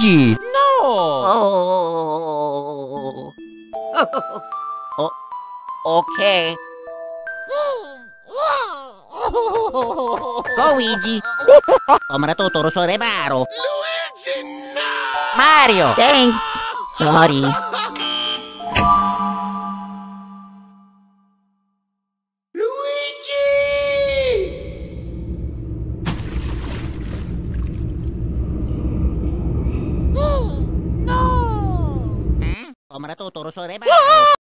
Luigi! No! Oh. Oh, ok. Go, Luigi. Tomra Totoro sollevaro. Luigi, no! Mario. Thanks. Sorry. Luigi! No. Tomra Totoro sollevaro.